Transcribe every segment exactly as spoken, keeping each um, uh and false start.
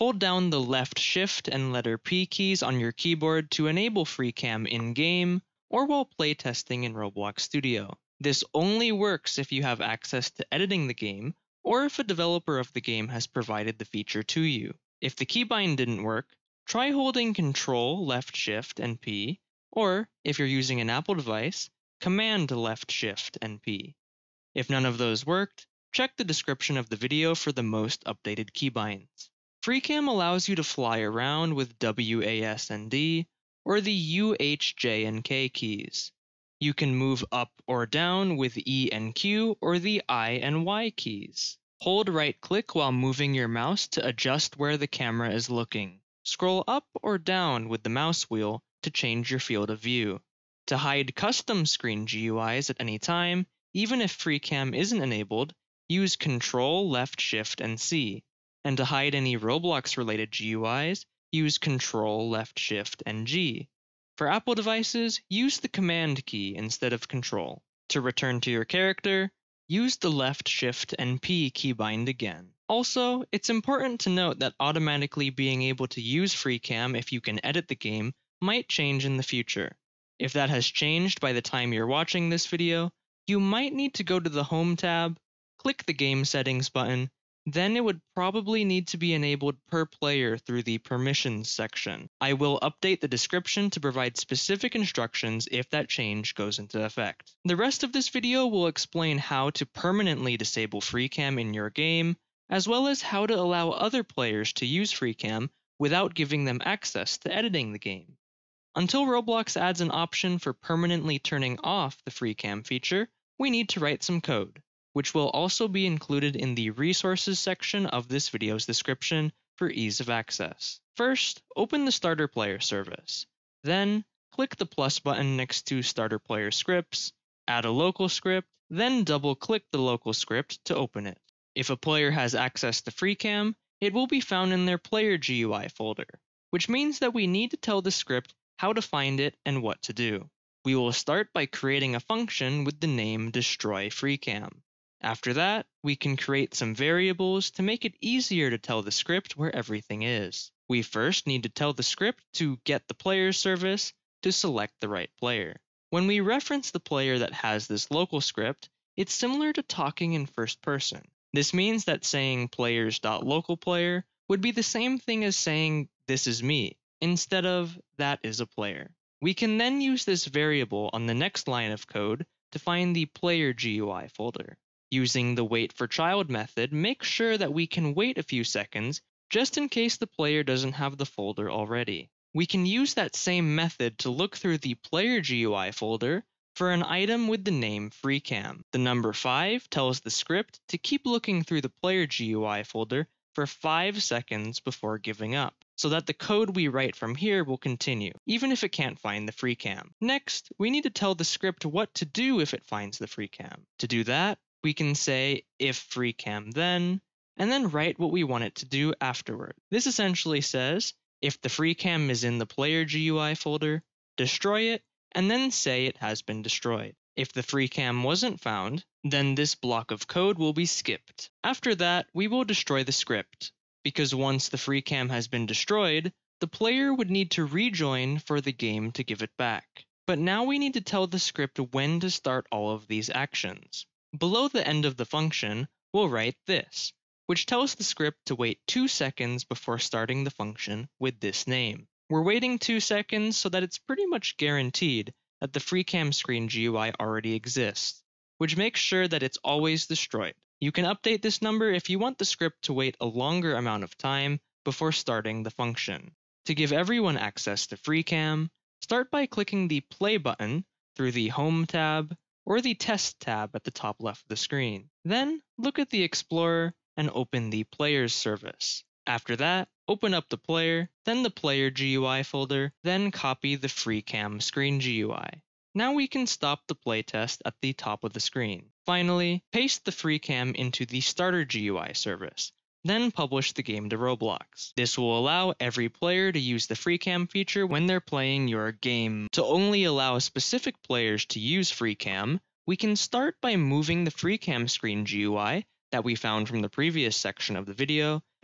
Hold down the left Shift and letter P keys on your keyboard to enable Freecam in-game or while playtesting in Roblox Studio. This only works if you have access to editing the game or if a developer of the game has provided the feature to you. If the keybind didn't work, try holding Control, Left Shift, and P, or if you're using an Apple device, Command Left Shift and P. If none of those worked, check the description of the video for the most updated keybinds. Freecam allows you to fly around with W A S and D or the U H J and K keys. You can move up or down with E and Q or the I and Y keys. Hold right-click while moving your mouse to adjust where the camera is looking. Scroll up or down with the mouse wheel to change your field of view. To hide custom screen G U Is at any time, even if Freecam isn't enabled, use Control, Left Shift, and C. And to hide any Roblox-related G U Is, use Control, Left Shift, and G. For Apple devices, use the Command key instead of Control. To return to your character, use the Left Shift and P keybind again. Also, it's important to note that automatically being able to use Freecam if you can edit the game might change in the future. If that has changed by the time you're watching this video, you might need to go to the Home tab, click the Game Settings button, then it would probably need to be enabled per player through the Permissions section. I will update the description to provide specific instructions if that change goes into effect. The rest of this video will explain how to permanently disable Freecam in your game, as well as how to allow other players to use Freecam without giving them access to editing the game. Until Roblox adds an option for permanently turning off the Freecam feature, we need to write some code, which will also be included in the resources section of this video's description for ease of access. First, open the Starter Player service. Then, click the plus button next to Starter Player Scripts, add a local script, then double-click the local script to open it. If a player has access to Freecam, it will be found in their Player G U I folder, which means that we need to tell the script how to find it and what to do. We will start by creating a function with the name Destroy Freecam. After that, we can create some variables to make it easier to tell the script where everything is. We first need to tell the script to get the player's service to select the right player. When we reference the player that has this local script, it's similar to talking in first person. This means that saying players.localPlayer would be the same thing as saying this is me, instead of that is a player. We can then use this variable on the next line of code to find the Player G U I folder. Using the wait for child method, make sure that we can wait a few seconds just in case the player doesn't have the folder already. We can use that same method to look through the Player G U I folder for an item with the name Freecam. The number five tells the script to keep looking through the Player G U I folder for five seconds before giving up, so that the code we write from here will continue, even if it can't find the Freecam. Next, we need to tell the script what to do if it finds the Freecam. To do that, we can say if Freecam then, and then write what we want it to do afterward. This essentially says, if the Freecam is in the Player G U I folder, destroy it, and then say it has been destroyed. If the Freecam wasn't found, then this block of code will be skipped. After that, we will destroy the script, because once the Freecam has been destroyed, the player would need to rejoin for the game to give it back. But now we need to tell the script when to start all of these actions. Below the end of the function, we'll write this, which tells the script to wait two seconds before starting the function with this name. We're waiting two seconds so that it's pretty much guaranteed that the Freecam screen G U I already exists, which makes sure that it's always destroyed. You can update this number if you want the script to wait a longer amount of time before starting the function. To give everyone access to Freecam, start by clicking the Play button through the Home tab or the Test tab at the top left of the screen. Then, look at the Explorer and open the Players service. After that, open up the player, then the Player G U I folder, then copy the Freecam screen G U I. Now we can stop the playtest at the top of the screen. Finally, paste the Freecam into the Starter G U I service, then publish the game to Roblox. This will allow every player to use the Freecam feature when they're playing your game. To only allow specific players to use Freecam, we can start by moving the Freecam screen G U I that we found from the previous section of the video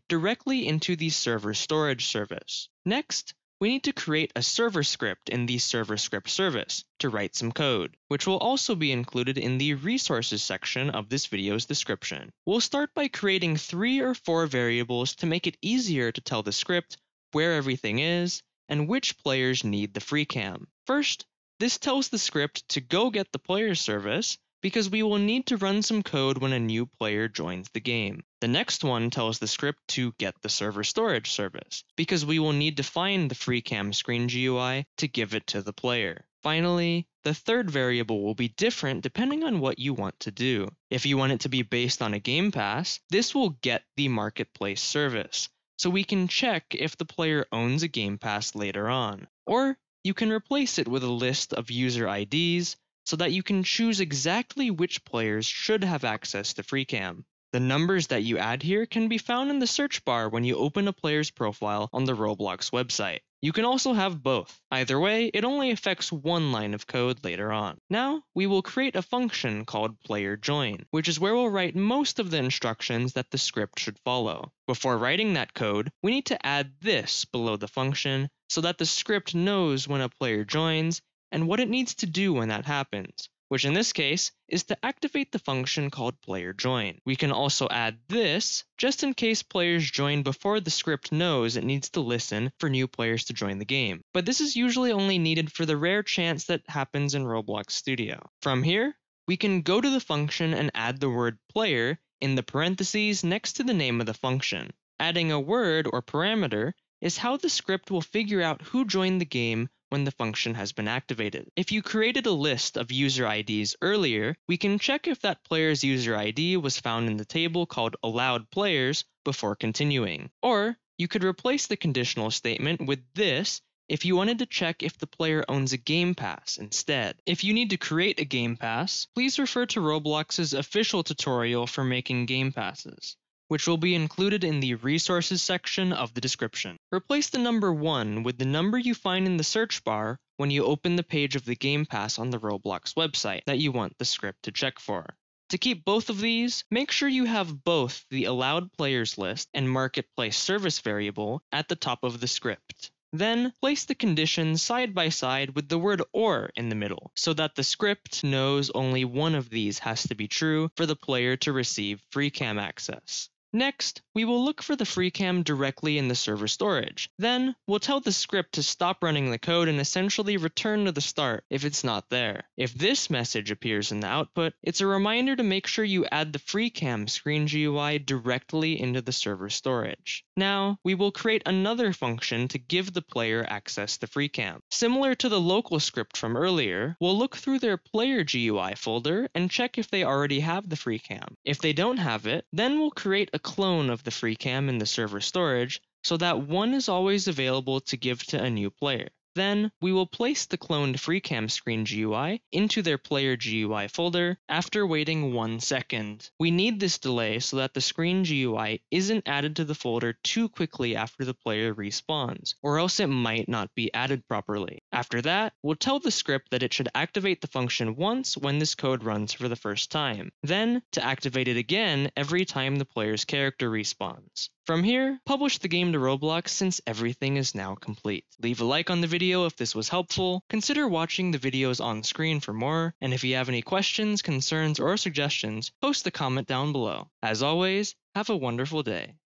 directly into the server storage service. Next, we need to create a server script in the server script service to write some code, which will also be included in the resources section of this video's description. We'll start by creating three or four variables to make it easier to tell the script where everything is and which players need the Freecam. First, this tells the script to go get the player service, because we will need to run some code when a new player joins the game. The next one tells the script to get the server storage service, because we will need to find the Freecam screen G U I to give it to the player. Finally, the third variable will be different depending on what you want to do. If you want it to be based on a Game Pass, this will get the marketplace service, so we can check if the player owns a Game Pass later on. Or you can replace it with a list of user I Ds, so that you can choose exactly which players should have access to Freecam. The numbers that you add here can be found in the search bar when you open a player's profile on the Roblox website. You can also have both. Either way, it only affects one line of code later on. Now, we will create a function called playerJoin, which is where we'll write most of the instructions that the script should follow. Before writing that code, we need to add this below the function so that the script knows when a player joins and what it needs to do when that happens, which in this case is to activate the function called playerJoin. We can also add this just in case players join before the script knows it needs to listen for new players to join the game, but this is usually only needed for the rare chance that happens in Roblox Studio. From here, we can go to the function and add the word player in the parentheses next to the name of the function. Adding a word or parameter is how the script will figure out who joined the game when the function has been activated. If you created a list of user I Ds earlier, we can check if that player's user I D was found in the table called allowed players before continuing. Or you could replace the conditional statement with this if you wanted to check if the player owns a Game Pass instead. If you need to create a Game Pass, please refer to Roblox's official tutorial for making Game Passes, which will be included in the resources section of the description. Replace the number one with the number you find in the search bar when you open the page of the Game Pass on the Roblox website that you want the script to check for. To keep both of these, make sure you have both the allowed players list and marketplace service variable at the top of the script. Then, place the conditions side by side with the word or in the middle, so that the script knows only one of these has to be true for the player to receive Freecam access. Next, we will look for the Freecam directly in the server storage. Then, we'll tell the script to stop running the code and essentially return to the start if it's not there. If this message appears in the output, it's a reminder to make sure you add the Freecam screen G U I directly into the server storage. Now, we will create another function to give the player access to Freecam. Similar to the local script from earlier, we'll look through their player G U I folder and check if they already have the Freecam. If they don't have it, then we'll create a clone of the Freecam in the server storage so that one is always available to give to a new player. Then, we will place the cloned Freecam screen G U I into their player G U I folder after waiting one second. We need this delay so that the screen G U I isn't added to the folder too quickly after the player respawns, or else it might not be added properly. After that, we'll tell the script that it should activate the function once when this code runs for the first time, then to activate it again every time the player's character respawns. From here, publish the game to Roblox since everything is now complete. Leave a like on the video if this was helpful, consider watching the videos on screen for more, and if you have any questions, concerns, or suggestions, post a comment down below. As always, have a wonderful day.